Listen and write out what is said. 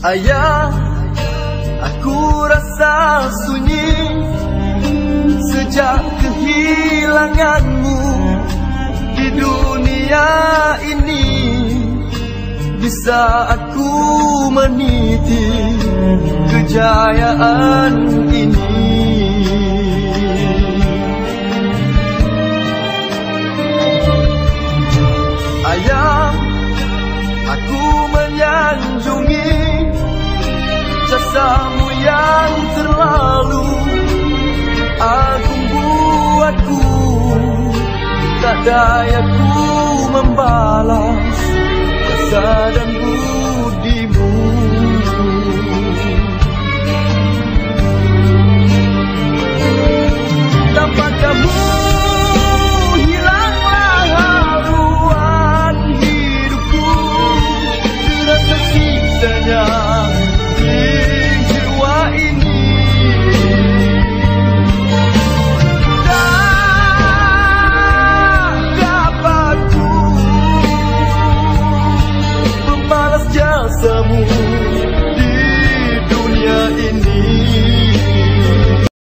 Ayah, aku rasa sunyi sejak kehilanganmu. Di dunia ini bisa aku meniti kejayaan ini. Ayah, aku menyanjungi jasamu yang terlalu agung buatku. Tak dayaku membalas jasa dan